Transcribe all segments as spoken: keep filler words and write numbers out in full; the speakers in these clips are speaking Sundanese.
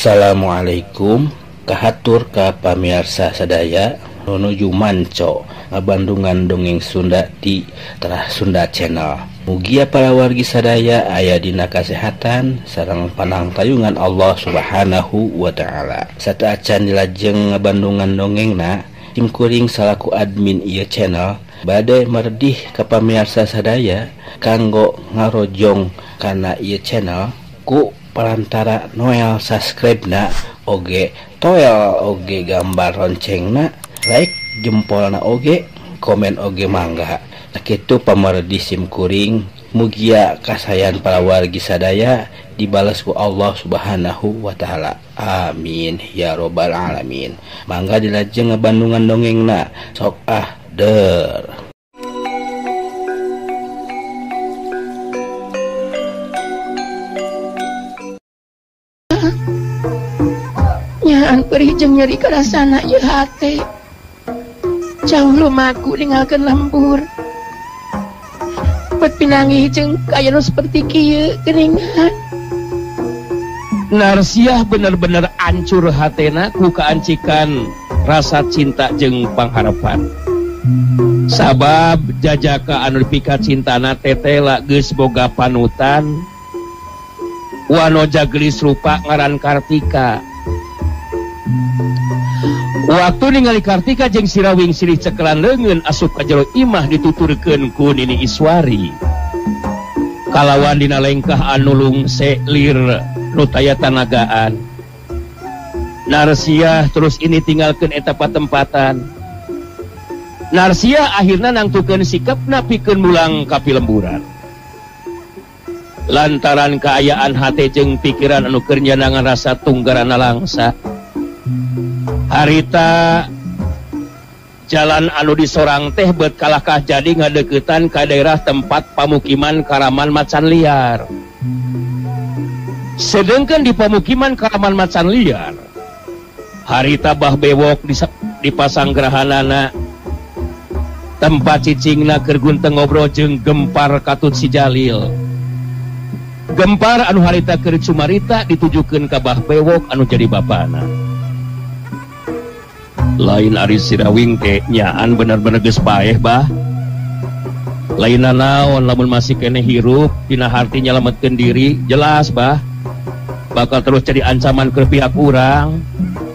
Assalamualaikum kahatur ka pamirsa sadaya nuju manco ngabandungan dongeng Sunda di Terah Sunda Channel. Mugia para wargi sadaya aya dina kasehatan sareng panangtayungan Allah Subhanahu wa taala. Sataacan dilajeng ngabandungan dongengna tim kuring salaku admin ieu channel bade merdih ka pamirsa sadaya kanggo ngarojong kana ieu channel ku perantara noel subscribe na oge toel oge gambar loncengna like jempolna oge komen oge mangga. Nah kitu pamardi sim kuring mugia kasayan para wargi sadaya dibalas ku Allah Subhanahu wa taala. Amin ya robbal alamin. Mangga dilajeng ngabandungan dongengna sok ah der. Nyaan perih jeung nyeri karasana ieu hate. Jauh lumaku ninggalkeun lembur. Bet pinangih jeung kayana seperti kieu geuningan. Narsiah bener-bener ancur hatena ku kaancikan rasa cinta jeung pangharapan. Sabab jajaka anu dipika cintana tetela geus boga panutan. Wanoja gelis rupa ngaran Kartika. Waktu ningali Kartika jeung Sirawing silih cekelan leungeun asup ka jero imah dituturkeun ku Nini Iswari. Kalawan dina lengkah anu lungse lir nu taya tanagaan. Narsiah terus ini tinggalkeun eta patempatan. Narsiah akhirna nangtukeun sikapna pikeun mulang ka Pilemburan. Lantaran kaayaan hate jeung pikiran anu keur nyanangan rasa tunggarana langsa. Harita jalan anu disorang teh beut kalahkah jadi ngadeukeutan ka daerah tempat pamukiman Karaman Macan Liar. Sedengkeun di pamukiman Karaman Macan Liar, harita bah bewok di, di pasanggrahanana tempat cicingna keur gunteng ngobrol jeung Gempar katut si Jalil. Gempar anu harita keur cumarita ditujukeun ka bah bewok anu jadi bapana. Lain ari Sirawing teh nyaan bener-bener geus bae bah. Lainna naon lamun masih kene hirup dina harti nyalametkeun diri jelas bah bakal terus jadi ancaman ke pihak urang.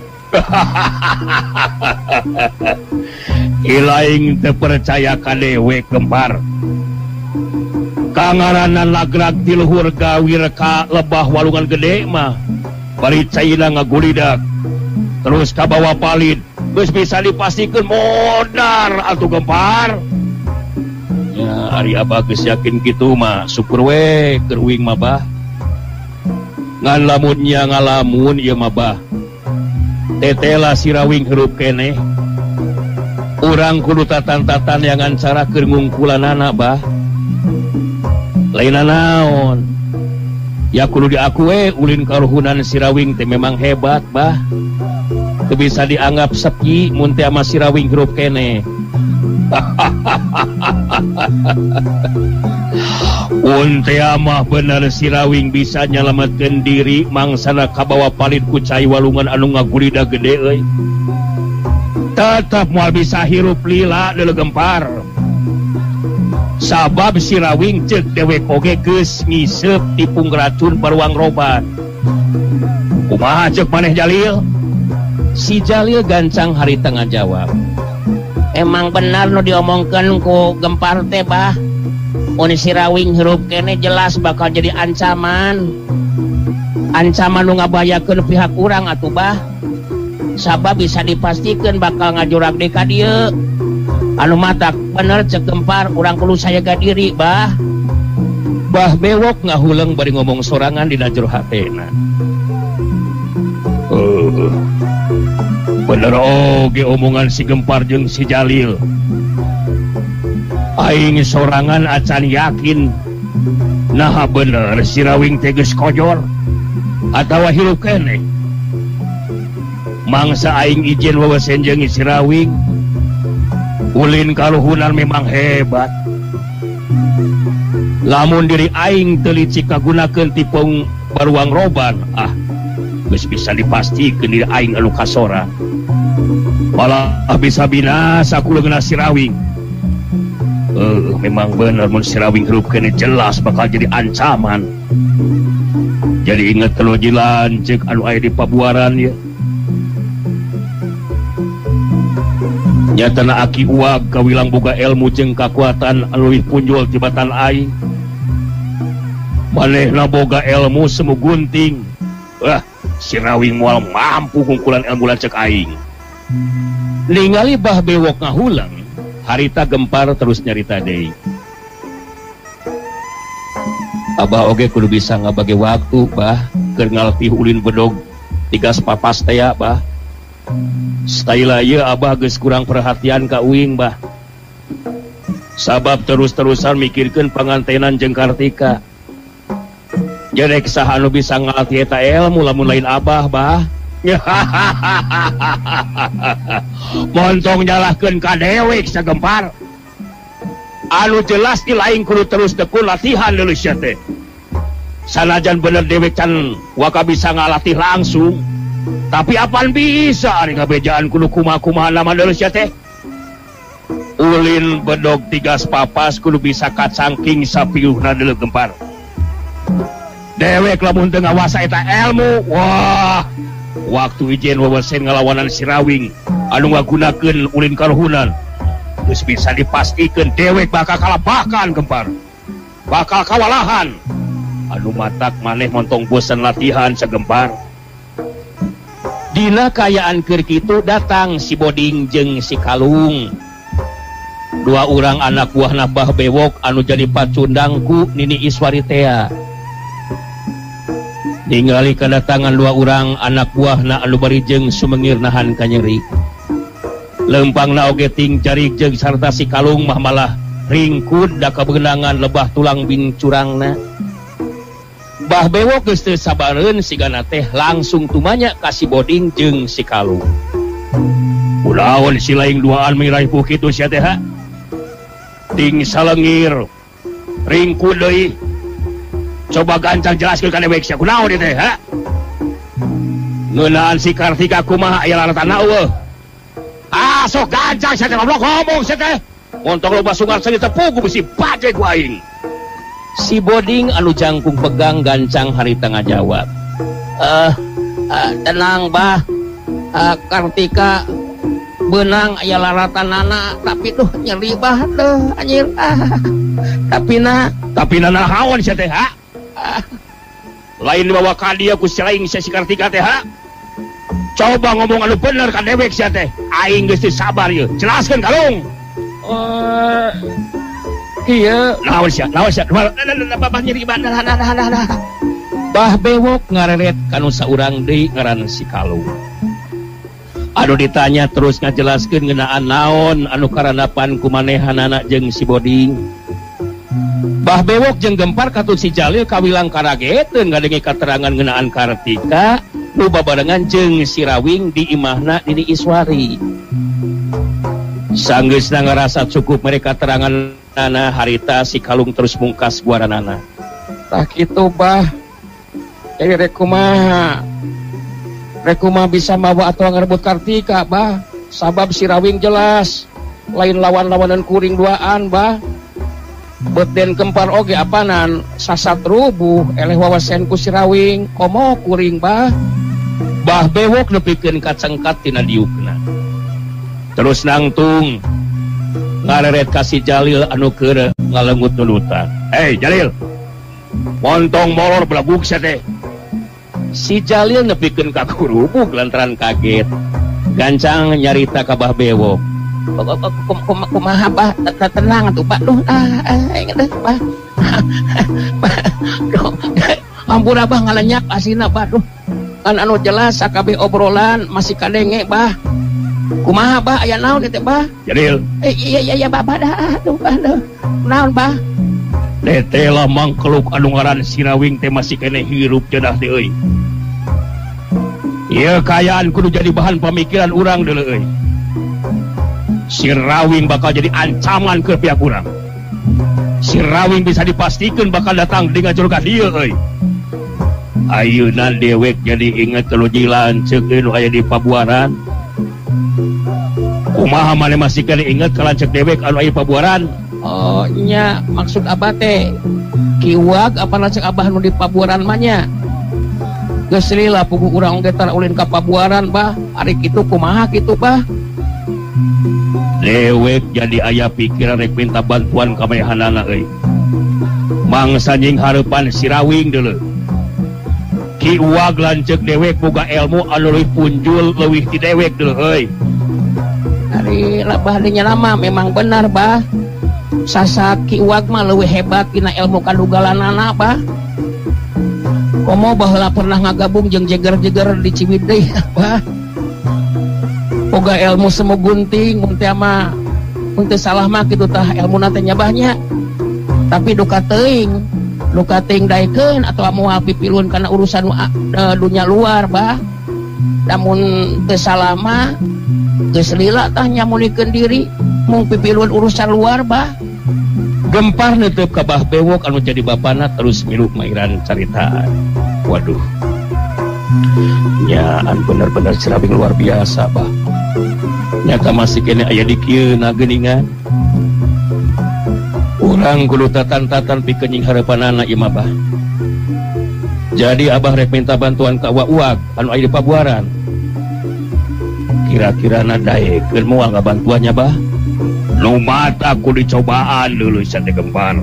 Ilaing teu percaya ka dewe Gempar. Kangaranan lagrag di luhur gawir ka lebah walungan gede mah bari caina ngagulidak terus ka bawa palid geus bisa dipastikeun modar atuh Gempar. Ya ari abah geus yakin kitu mah syukur we keur uing mah bah. Ngan lamunnya ngalamun ieu mah bah. Tetela Sirawing hirup keneh. Urang kudu tatan-tatan yang cara keur ngungkulanana bah. Lainna naon? Ya kudu diakue ulin karuhunan Sirawing teh memang hebat bah. Teu bisa dianggap sepi mun teh ama Sirawing hirup keneh. Un teh mah bener Sirawing bisa nyalametkeun diri mangsana kabawa palid ku cai walungan anu ngagulida gede euy. Tetep moal bisa hirup lila deuleu Gempar. Sabab Sirawing ceuk dewek oge geus ngiseup tipung racun baruang roban. Kumaha ceuk maneh Jalil? Si Jalil gancang harita ngajawab. Emang benar nu diomongkeun ku Gempar teh bah. Mun Sirawing hirup kene jelas bakal jadi ancaman. Ancaman nu ngabayakeun pihak urang atuh bah. Sabab bisa dipastikeun bakal ngajurag deui ka dieu. Anu matak bener cek Gempar urang kudu sajaga diri bah. Bah bewok ngahuleung bari ngomong sorangan dina jero hatena. Uh, bener oge omongan si Gempar jeung si Jalil. Aing sorangan acan yakin nah bener Sirawing teh geus kojor atawa hirup keneh. Mangsa aing izin wawasen jeung Sirawing ulin kaluhunan memang hebat. Lamun diri aing teu licik kagunakeun tipung baruang roban, ah geus bisa dipastikan diri aing anu kasora malah bisa binasa ku leungeun si Rawing. Uh, memang bener mun si Rawing hirup kene jelas bakal jadi ancaman. Jadi inget kalau jilancek anu aya di pabuaran ya. Nyatana aki uag kawilang boga ilmu jeung kakuatan anu leuwih punjul tibatan aing. Manehna boga ilmu semu gunting. Wah, si Rawing moal mampu kungkulan ilmu lancek aing. Ningali bah bewok ngahulang, harita gempar terus nyarita deui. Abah oge kudu bisa ngabage waktu bah keur ngalih ulin bedog tiga papas teh ya bah. Staila ieu abah geus kurang perhatian ka uing bah. Sabab terus-terusan mikirkeun pangantenan jeung Kartika. Jadi saha anu bisa ngalatih eta ilmu lamun lain abah bah. Montong nyalahkeun ka dewek sagempar. Anu jelas di lain kudu terus tekun latihan leuleus teh. Sanajan bener dewek can waka bisa ngalatih langsung, tapi apaan bisa ari ngabejaan kudu kumaha-kumaha nama leuleus teh. Ulin bedog tiga papas kudu bisa kacangking sapiuhna deuleu gempar. Dewek lamun teu ngawasa eta ilmu, wah, waktu ijen wawesen ngalawanan si Rawing anu ngagunakeun ulin karuhunan. Terus bisa dipastikan dewek bakal kalahkan gempar, bakal kawalahan. Anu matak maneh montong bosan latihan sagempar. Dina kayaan keur kitu datang si Boding jeung si Kalung, dua orang anak buahna Bah Bewok anu jadi pacundangku Nini Iswari tea. Ningali kedatangan dua orang anak buahna anu bari jeung sumengir nahan kanyeri. Lempangna oge ting jarik jeung sarta si Kalung mah malah ringkud da kabeunangan lebah tulang bincurangna. Bah Bewok geus teu sabareun sigana teh langsung tumanya ka si Boding jeung si Kalung. Kunaon si laing duaan miraipuh kitu sia teh ha? Ting salengir ringkud deui. Coba gancang jelaskeun ka dewek sia kunaon ieu teh ha? Ngeunaan si Kartika kumaha aya laratana eueuh. Ah, sok gancang saya ngobrol ngomong saya teh. Montong loba sungar seni tepung bisi bajai ku aing. Si Boding anu jangkung pegang gancang harita ngajawab. Eh, uh, tenang bah. Uh, Kartika benang aya laratanana tapi tuh nyeri bah teh anjir. Ah. Tapi na, tapi na nahawan sia teh ha? Ah. Lain bawa ka dia ku selaing sia si Kartika teh ha? Coba ngomong anu bener ka dewek sia teh. Aing geus teu sabar ieu. Jelaskeun Kalung. Uh, iya, naon sia? Naon sia? Babah nyeri badan. Bah Bewok ngareret kanu saurang deui ngaran si Kalung. Anu ditanya terus ngajelaskeun ngeunaan naon anu karanapan ku manehanana jeung si Boding. Bah Bewok jeung Gempar katut si Jalil kawilang karageteun ngadengi katerangan ngeunaan Kartika nu babarengan jeung si Rawing di imahna Nini Iswari. Sanggeusna ngarasa cukup mereka terangan nana harita si Kalung terus mungkas buaranana. Tah kitu bah. Jadi rek kumaha? Rek kumaha bisa mawa atuh ngarebut Kartika bah. Sabab si Rawing jelas lain lawan-lawanan kuring duaan bah. Beten Kempar oge apanan sasat rubuh eleh wawasen ku si Rawing komo kuring bah. Bah Bewok nepikeun kacengkat tina diukna. Terus nangtung ngareret ka si Jalil anu keur ngalengut nunutan. Hei Jalil, montong molor belabuk sia teh. Si Jalil nepikeun ka kurubuk lantaran kaget. Gancang nyarita ka Bah Bewok. Kumaha bah, tenang atuh Pak. Duh, ah, inget deh Bah. Ampun Abah ngalenyak asina Bah. Duh. Kan anu jelas sakabeh obrolan masih kadenge Bah. Kumaha bah aya naon teh bah? Jalil. Eh iya iya iya bah dah aduh aduh. Naon bah? Teh lah mangkeluk anu ngaran si Rawing teh masih kene hirup cedah teh euy. Ieu kayaan kudu jadi bahan pamikiran urang deuleu euy. Si Rawing bakal jadi ancaman ke pihak urang. Si Rawing bisa dipastikan bakal datang dengan julukan dieu euy. ayeuna dewek jadi inget kalau jilancek nu aya di Pabuaran. Kumaha maneh masih kali inget kalau lancek dewek anu aya di Pabuaran? Oh nya maksud abah teh kiwag apa lancek abah nu di Pabuaran mah nya? Geus lila puguh urang oge tar ulin ka Pabuaran bah. Ari kitu kumaha kitu bah? Dewek jadi aya pikiran rek minta bantuan ka mayahanana euy. Mangsa nying hareupan si Rawing deuleu. Ki Uwag lancek dewek boga ilmu anu leuwih punjul leuwih ti dewek deuleu euy. Ari labah dinya lama memang benar bah. Sasa Ki Uwag mah leuwih hebat dina ilmu kadugalanana bah. Komo baheula pernah ngagabung jeung jeger-jeger di Ciwidey bah. Boga ilmu semu gunting mun teh mah mun teu salah mah kitu tah ilmuna teh nyabahnya. Tapi duka teuing duka teuing daekeun atawa moal pipilun kana urusan uh, dunya luar bah. Namun teu salah mah geus lila tah nyamunikeun diri mung pipilun urusan luar bah. Gempar neuteub ka Bah Bewok anu jadi bapana terus milu mairan caritaan. Waduh. Nyaan bener-bener Cirawing luar biasa bah. Nyata masih kene aya di kieu na geuningan. Urang kudu tatan-tatan pikeun nying hareupanana ieu mah bah. Jadi abah rek minta bantuan ka Uwag anu aya di Pabuaran. Kira-kirana daekeun moal ngabantuannya bah. Numat aku dicobaan dulu sate Gempar.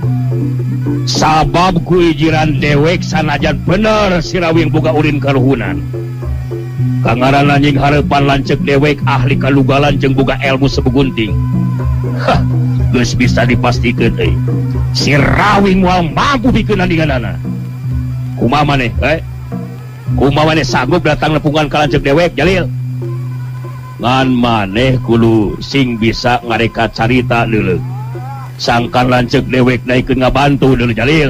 Sabab ku ijiran dewek sanajan bener si Rawing boga ulin karuhunan. Kangaranna nying hareupan lancek dewek ahli kalugalan jeung boga ilmu sebugunting. Hah, geus bisa dipastikeun euy. Si Rawing moal mampu pikeun nandinganana. Kumaha maneh, eh? Kumaha maneh sanggup datang nepungan ka lancek dewek, Jalil? Ngan maneh kudu sing bisa ngareka carita deuleu. Sangkan lancek dewek daekeun ngabantu deuleu, Jalil.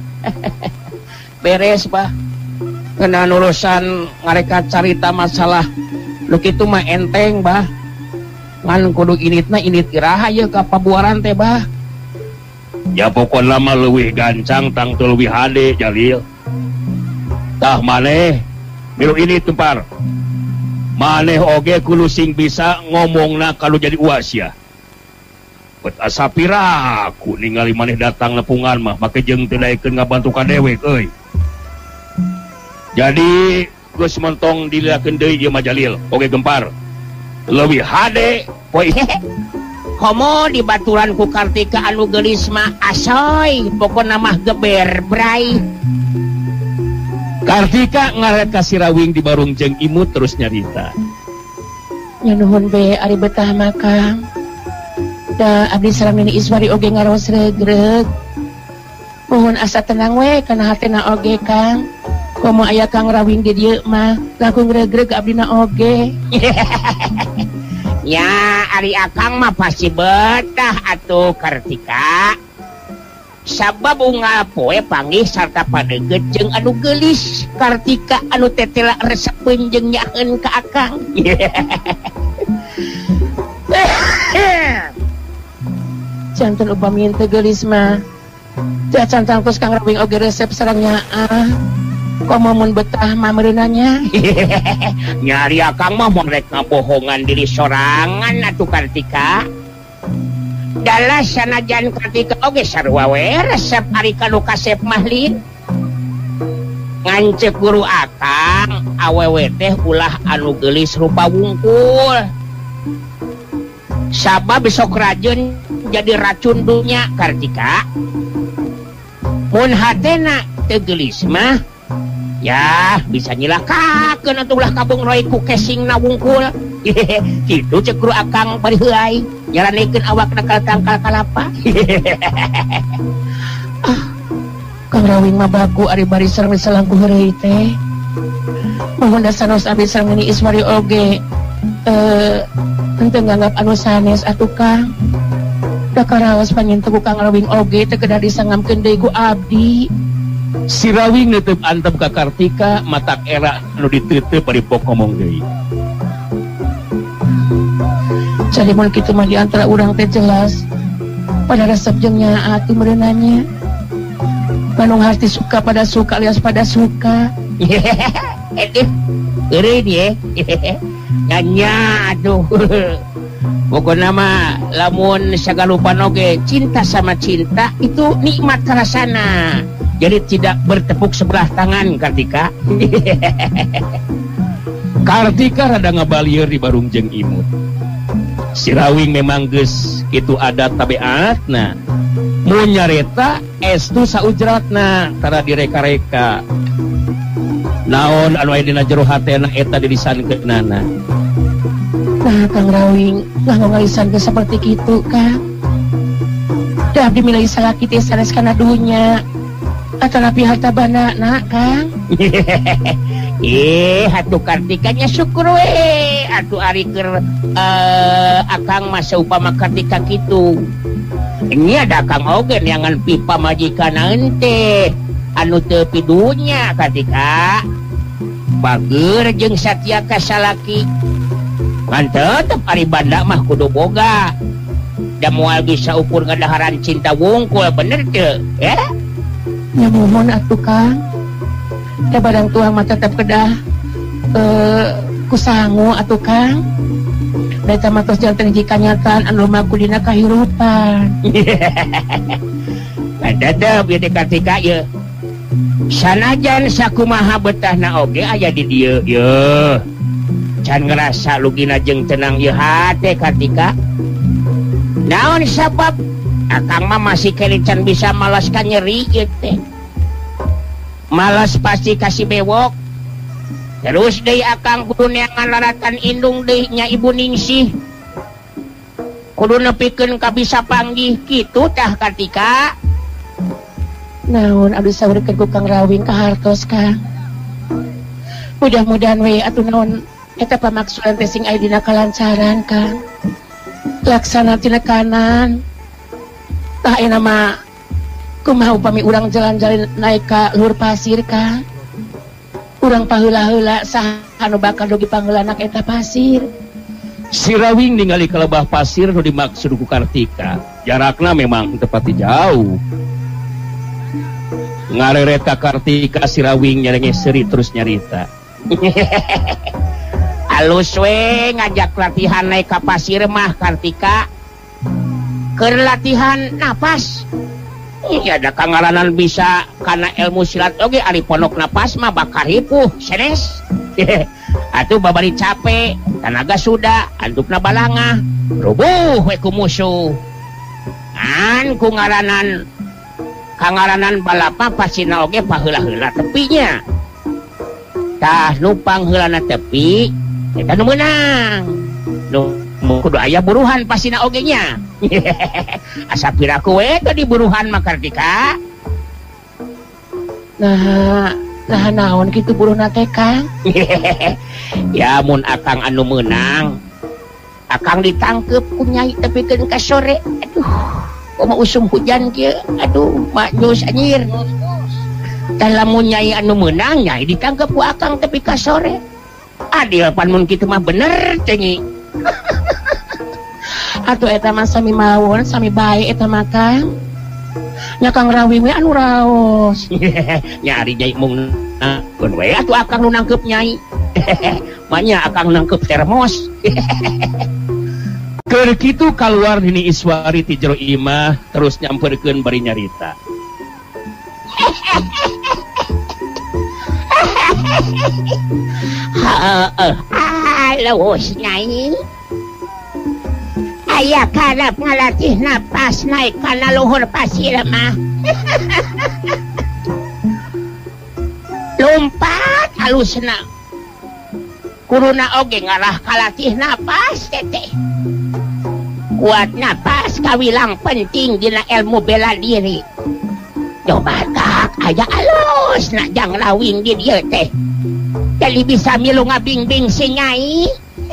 Beres bah. Ngeunaan urusan ngareka carita masalah lu kitu mah enteng bah. Ngan kudu initna init iraha ye ka Pabuaran teh bah. Ya pokona mah leuwih gancang tang teu leuwih hade, Jalil. Tah maneh milu ini Tumpar. Maneh oge kudu sing bisa ngomongna kalau jadi uasya. Bet asa piraku ningali maneh datang nepungan mah make jeung teu daekeun ngabantu ka dewek euy. Jadi geus mentong diliakeun deui ieu mah Jalil oge Gempar. Leuwih hade poe. Komo dibaturan ku Kartika anu geulis mah asoy pokona mah geber bray. Kartika ngaret ka si Rawing di barung jeung imut terus nyarita. Nya nuhun be ari betah mah Kang. Da abdi sareng Nini Iswari oge ngaros regreg. Mohon asa tenang we kana hatena oge Kang. Komo aya Kang Rawing di dieu mah langkung regreg abdina oge. Ya ari akang mah pasti betah atuh Kartika. Sabab unggal poe panggih sarta padeget jeung anu geulis Kartika anu tetela resepeun jeung nyaeun ka akang. Janten upami teu geulis mah teu cantang tos Kang Rawing oge resep sareng nyaah. Komo mun betah mah meureunanya. Nyari akang mah mun rek ngabohongan diri sorangan atuh Kartika. Dalah sanajan Kartika oge sarua we resep ari kanu kasep mahlin. Ngancek guru akang awewe teh ulah anu geulis rupa wungkul. Sabab besok racun jadi racun dunya Kartika. Mun hatena teu geulis mah ya bisa nyilakakeun atuh ulah kabung roy ku kesingna wungkul. Kitu cek guru akang bari heulai nyaranekeun awakna ka tangkal kalapa. Ah, Kang Rawing mah baku ari bari sareng salangkuh heureuy teh. Mohon dasanos abdi sareng Nini Iswari oge eh henteu nganggap anu sanes atuh Kang. Da karaos panyentuh ku Kang Rawing oge teu kedah disangamkeun deui ku abdi. Si Rawing neuteub antep ka Kartika matak era anu diteuteub bari pok ngomong deui. Jadi mun kitu mah di antara urang teh jelas pada resep jeung nyaah atuh meureunanya. Manung hati suka pada suka alias pada suka. Itu keren ya. Nanya aduh. Pokoknya mah lamun sagalupan oge cinta sama cinta itu nikmat rasana. Jadi tidak bertepuk sebelah tangan Kartika. Kartika rada ngabalieur di barung jeung imut. Si Rawing memang geus kitu adat tabeatna. Mun nyareta estu saujratna tara direka-reka. Naon anu aya dina jero hatena eta dilisankeunana. Nah, Kang Rawing, lah ngalisan ke seperti itu, Kang. Dah dimilai salaki teh sanes kana dunya. Atau napi harta bana, nak, Kang. Eh, atuh Kartikanya syukur we. Atuh ari keur uh, akang masa upama Kartika kitu. Ini ada Kang Ogen yang ngan pipa majikan ente. Anu teu pidunya Kartika. Bager jeung satya ka salaki. Ngan tetep ari banda mah kudu boga. Da moal bisa ukur ngadaharan cinta wungkul bener teu? Ya? Ya mohon atuh Kang. Da barang tuang mah tetep kedah eh kusangu atuh Kang. Da eta mah tos janten hiji kanyataan anu lumaku dina kahirupan. Dadap ieu Kartika ieu. Sanajan sakumaha betahna oge aya di dieu yeuh. Can ngerasa lugina jeung tenang ieu hate Kartika. Naon sabab akang mah masih kene can bisa malas ka nyeri ieu teh. Malas pasti kasih bewok. Terus deui akang kudu neangan laratan indung deui nya Ibu Ningsih. Kudu nepikeun ka bisa panggih kitu tah Kartika. Naon abdi saurikeun ku Kang Rawing kahartos Kang. Mudah-mudahan we atuh naon eta pamaksulan teh sing aya dina kalancaran Kang. Laksana tina kanan. Tah aya mah kumaha upami urang jalan-jalan naik ka luhur pasir Kang. Urang paheula-heula saha anu bakal dogi pangeulanak eta pasir. Si Rawing ningali kalebah pasir nu dimaksud ku Kartika. Jarakna memang tepati jauh. Ngareret ka Kartika si Rawing nyarenge seri terus nyarita. Alus we ngajak latihan naik ka pasir mah Kartika. Keur latihan napas. Ya ada kangaranan bisa karena ilmu silat oge ari pondok napas mah bakar hipuh senes. Atuh babari capek, tenaga sudah, antukna balangah, rubuh we ku musuh. An ku ngaranan kangaranan balapa pasina oge paheula-heula tepinya. Tah nu pangheulana tepi eta nu meunang. Nu kudu aya buruhan pasina oge nya. Asa piraku we teh di buruhan mah Kartika. Nah, nah naon kitu buruhna teh Kang? Ya mun akang anu meunang. Akang ditangkep ku nyai tepikeun ka sore. Aduh. Koma usum hujan kieu. Aduh, maknyus anjir. Dan lamun nyai anu meunang nyai ditangkep ku akang tepi ka sore. Adil pan mun kitu mah bener cengi. Atuh eta mah sami mawon, sami bae eta mah Kang. Nya Kang Rawing we anu raos. Nyari nyai mung keun we atuh akang nu nangkep nyai. Manya akang nangkep termos. Keur kitu kaluar Nini Iswari ti jero imah terus nyamperkeun bari nyarita. Heeh. Halo Nyai. Aya karep ngalatih napas naik kana luhur pasir mah. Lompat halusna. Kuruna oge ngarah kalatih napas teteh. Kuat napas kawilang penting dina ilmu bela diri. Coba tak aya alus nak jang Rawing di dieu teh. Jadi bisa milu ngabing-bing si Nyai.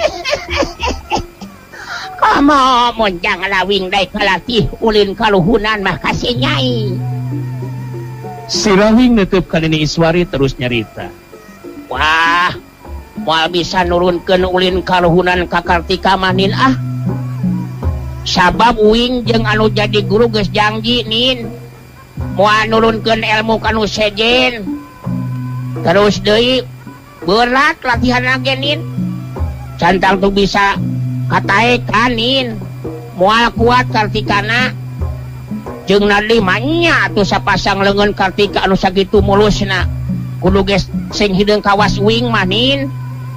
Komo mun jang Rawing dai kalatih ulin kaluhunan mah ka si Nyai. Si Rawing neuteub ka Nini Iswari terus nyarita. Wah, moal bisa nurunkeun ulin kaluhunan ka Kartika mah Nin ah. Sabab uing jeung anu jadi guru geus janji Nin. moal nurunkeun ilmu kanu sejen. Terus deui berat latihan agenin. Cantang tuh bisa katae kanin. Moal kuat Kartikana. Jeung nadimanya tuh sapasang leungeun Kartika anu sakitu mulusna. Kudu geus sing hideung kawas wing manin.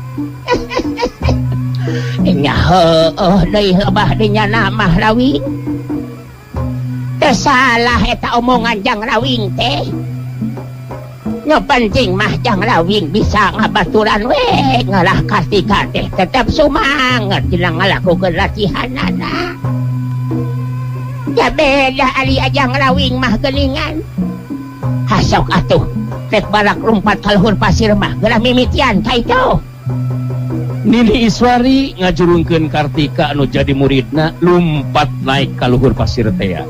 Nya heueuh deui lebah dinya mah Rawing. Teu salah eta omongan Jang Rawing teh. Nu penting mah Jang Rawing bisa ngabaturan we ngalah Kartika teh tetep sumanget dina ngalakukeun latihanana. Ya beda ari Jang Rawing mah geuningan. Hasok atuh rek balak lumpat ka luhur pasir mah geura mimitian ka itu. Nini Iswari ngajurungkeun Kartika anu jadi muridna lumpat naik ka luhur pasir teh.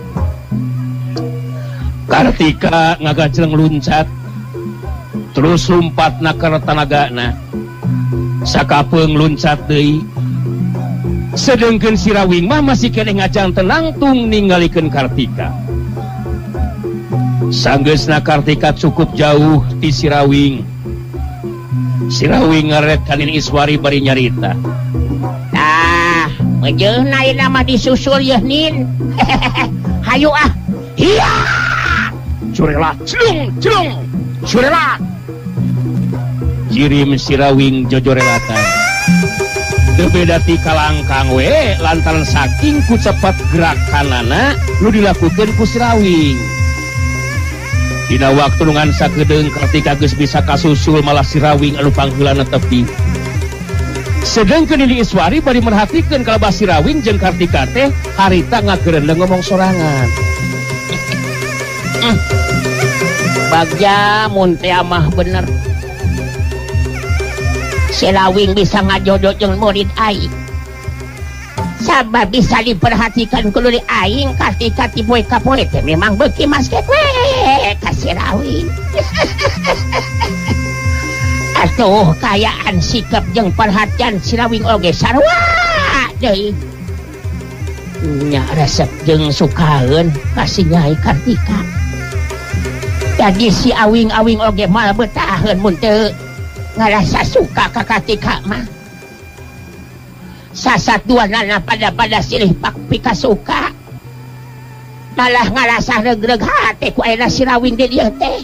Kartika ngagajleng luncat terus lumpat na ka tanagana. Sakapeung luncat deui. Sedengkeun si Rawing mah masih keneh ngajang tenangtung ningalikeun Kartika. Sanggeusna Kartika cukup jauh ti si Rawing. Si Rawing ngaret ka Nini Iswari bari nyarita. Tah, mejeuna ieu mah disusul yeuh Nin. Hayu ah. Hiya! Curela, celung, celung. Curela. Jirim si Rawing jojorelatan. Teu beda ti kalangkang we lantaran saking ku cepat gerakanana nu dilakukeun ku si Rawing. Dina waktu nungan sakedeung Kartika geus bisa kasusul malah si Rawing anu pangheulana tepi. Sedengkeun Nini Iswari bari merhatikeun kalebah si Rawing jeung Kartika teh harita ngageurendeng ngomong sorangan. Bagja mun teh mah bener. Si Rawing bisa ngajodoh jeung murid aing. Sabab bisa diperhatikan kudu di aing Kartika ti boy ka poe teh memang beuki masket we ka si Rawing. Atuh kayaan sikap jeung perhatian si Rawing oge sarua deui. Nya resep jeung sukaeun ka si Nyai Kartika. Jadi si awing-awing oge mal betaheun mun teu ngarasa suka ka Kartika mah. Sasatuanana pada-pada silih pak pika suka. Malah ngarasa regreg hate ku ayeuna si Rawing di dieu teh.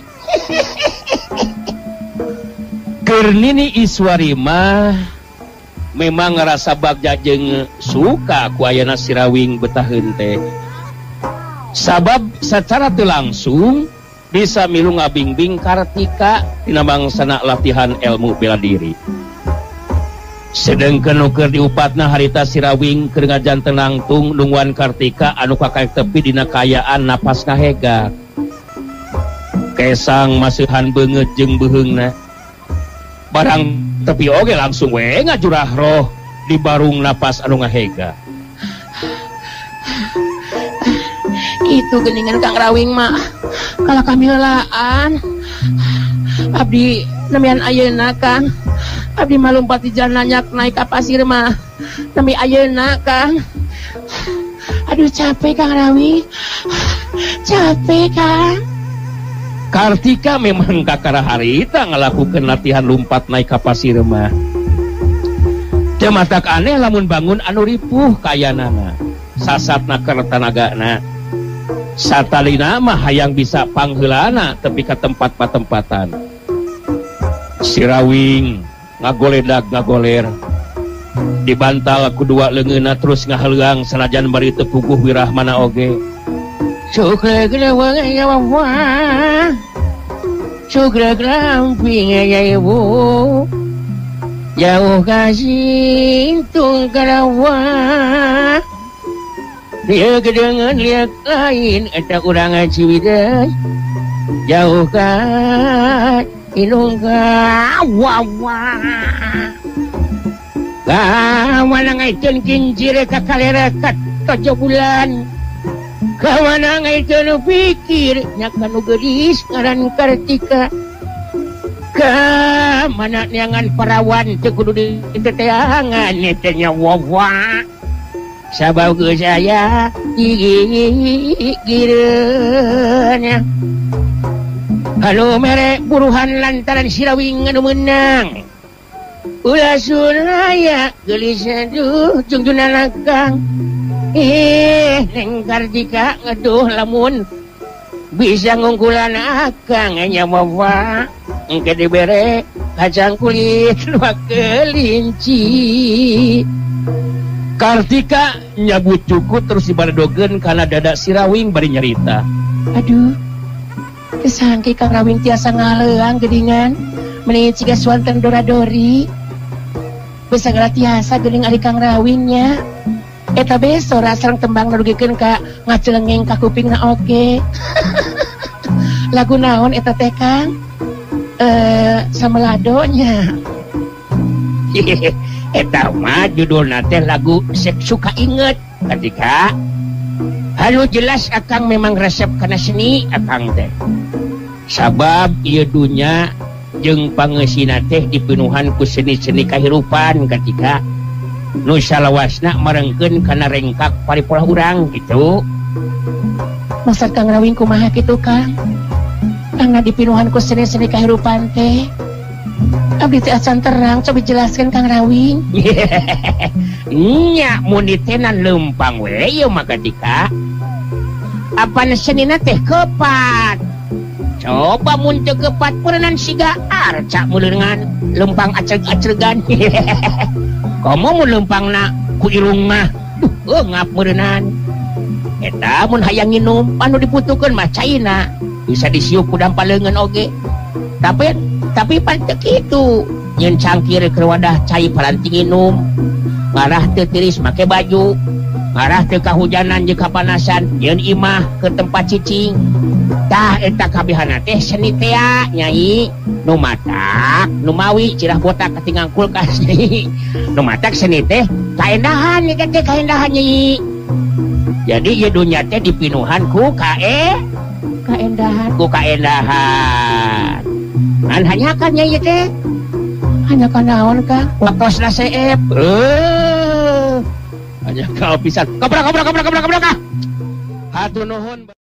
Keur Nini Iswari mah memang ngarasa bagja jeung suka ku ayeuna si Rawing betaheun teh. Sabab secara teu langsung bisa milu ngabingbing Kartika tina bangsana latihan ilmu bela diri. Sedengkeun nu keur diupatna harita si Rawing keur ngajanten nangtung nungguan Kartika anu kakaek tepi dina kayaan napas ngahegak. Kesang maseuhan beungeut jeung beuheungna. Barang tepi oge langsung we ngajurah roh di barung napas anu ngahegak. Itu geuningan Kang Rawing mah kalau kami lelaan abdi nemian ayeuna Kang. Abdi malumpat di jalan nyak naik ka pasir mah nemi ayeuna Kang. Aduh capek Kang Rawing. Capek Kang. Kartika memang kakara harita ngalakukeun latihan lumpat naik ka pasir mah. Teu matak aneh lamun bangun anu ripuh kayanana. Sasatna keur tanagana. Satalina mah hayang bisa pangheulana tepi ka tempat patempatan. Si Rawing ngagoledak ngagoler dibantal kedua leungeunna terus ngahelgang sanajan bari teu puguh wirahmana oge. Cukrek lewang ya wawa. Cukrek lamping ya ibu. Jauh kasih tung karawa. Dia kedengan lihat lain eta urang Ciwidey. Jauh kan inung ka wawa. Kawana ngaiteun kincir ka kalera ka tujuh bulan. Kawana ngaiteun pikir nya kanu geulis ngaran Kartika. Ka mana neangan perawan teu kudu diteteangan eta nya wawa. sabau ke saya gigigireunnya anu mere buruhan lantaran si Rawing anu menang ulah sunaya gelis aduh jungjuna kang eh neng Kartika ngaduh lamun bisa ngungkulan akang nya mawa engke dibere kacang kulit dua kelinci. Kartika nyabut cukup terus dibaradogen karena dada si Rawing bari nyarita. Aduh, kesangki Kang Rawing tiasa ngaleang gedingan meni ciga swanten doradori. Bisa ngala tiasa geuning ari Kang Rawingnya. Eta beso sareng tembang narugikeun ka ngacelengeng ka kupingna oge. Lagu naon eta teh Kang? Eh sameladonya. Eta mah judulna teh lagu Sek Suka Inget ketika anu jelas akang memang resep kana seni akang teh. Sabab ieu dunya jeung pangeusina teh dipenuhan ku seni-seni kahirupan ketika nu salawasna marengkeun kana rengkak paripola urang gitu. Maksud Kang Rawing kumaha kitu Kang? Karena dipinuhan ku seni-seni kahirupan teh abdi teh acan terang coba jelaskan Kang Rawing. Nya mun ditenan lempang we ieu mah ketika apa senina teh kepat. Coba mun teu kepat peureunnan siga arca meuleungan lempang aceg-acegan. Komo mun lempangna ku irung mah duh ngap meureunnan. Eta mun hayang nginum anu diputukeun mah caina bisa disiup ku dampaleungeun oge. Tapi tapi pan teu kitu. Nyeun cangkir keur wadah cai paranti nginum. Marah teu tiris make baju. Marah teu kahujanan jeung kapanasan nyeun imah ke tempat cicing. Tah eta kabehana teh seni teh Nyai. Nu matak, nu mawi cirah botak katingang kulkas Nyai. Nu matak seni teh kaendahan nya teh kaendahan Nyai. Jadi ieu dunya teh dipinuhan ku kae kaendahan ku kaendahan. Ngan hanya kan Nyai teh hanya ka naon Kang? wakosna seep. Eh, hanya kau pisan. Kabrak kabrak kabrak kabrak kabrak. Hatur nuhun.